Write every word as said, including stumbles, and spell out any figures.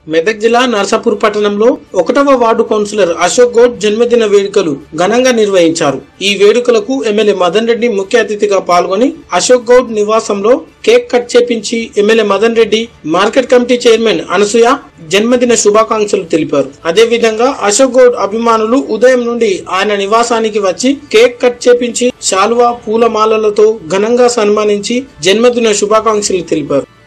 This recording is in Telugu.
మెదక్ జిల్లా నర్సాపూర్ పట్టణంలో ఒకటవ వార్డు కౌన్సిలర్ అశోక్ గౌడ్ జన్మదిన వేడుకలు ఘనంగా నిర్వహించారు। ఈ వేడుకలకు ఎమ్మెల్యే మదన్ రెడ్డి ముఖ్య అతిథిగా పాల్గొని అశోక్ గౌడ్ నివాసంలో కేక్ కట్ చేపించి MLA Madan Reddy, market committee chairman Anasuya జన్మదిన శుభాకాంక్షలు తెలిపారు। అదే విధంగా అశోక్ గౌడ్ అభిమానులు ఉదయం నుండి ఆయన నివాసానికి వచ్చి కేక్ కట్ చేపించి శాలువా పూలమాలలతో ఘనంగా సన్మానించి జన్మదిన శుభాకాంక్షలు తెలిపారు।